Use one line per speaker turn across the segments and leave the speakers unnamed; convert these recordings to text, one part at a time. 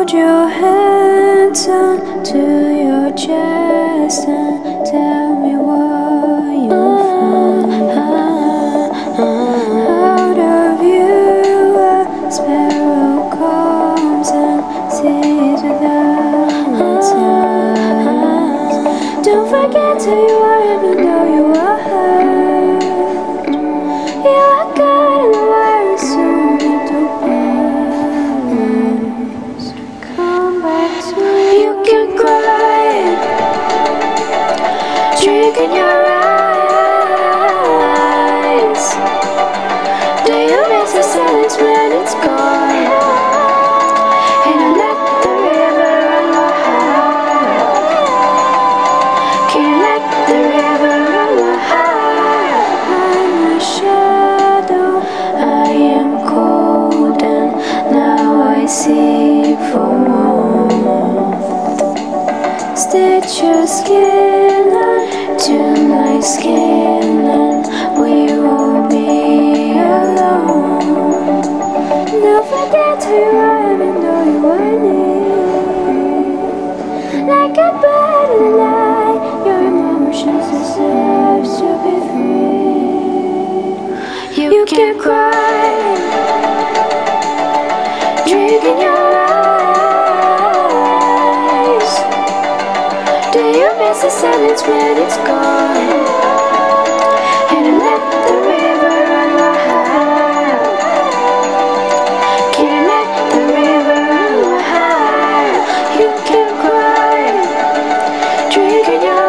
Hold your hands onto your chest and tell me what you find. Out of you a sparrow comes and sees without its eyes. Don't forget who you are even though you are hurt. You are good in the world, so you don't burst. Come back to me. You can cry, drink in your eyes. Do you miss the silence when it's gone? And you let the river run wild. Can you let the river run wild? I'm a shadow, I am cold, and now I seek for warmth. Stitch your skin onto my skin, and we won't be alone. Don't forget who you are even though you are near. Like a bird in the night, your emotions deserve to be free. You can cry, drink in your eyes. Do you miss the silence when it's gone? And you let the river run wild. Can you let the river run wild? You can cry, drink in your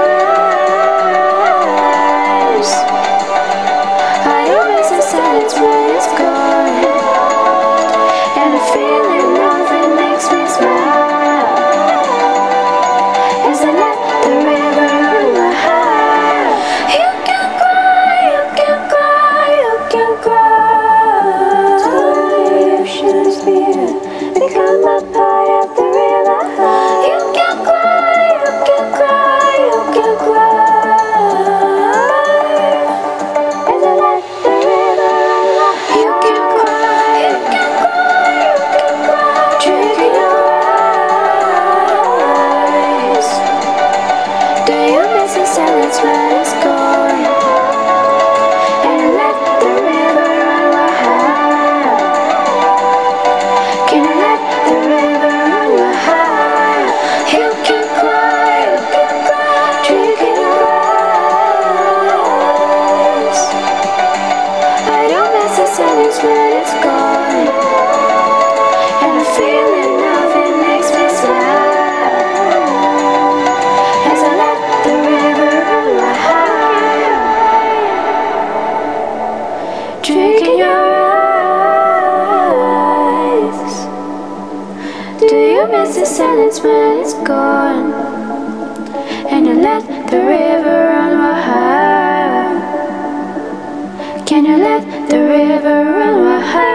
eyes. I don't miss the silence when it's gone. And the feeling of it makes me smile as I let the river run wild. You can cry, you can cry, you can cry. Oceans here become a part of the river. You can cry, you can cry, you can cry as I let the river run wild. You can cry, you can cry, you can cry. Drink in your eyes. Do you miss the silence when it's gone? And you let the river run wild. Can you let the river run wild? You can cry, you can cry. Drink in your eyes. I don't miss the silence when it's gone. And the feeling of it makes me smile as I let the river run wild. Drink in your eyes. Do you miss the silence when it's gone? And you let the river run wild. Can you let the river run wild?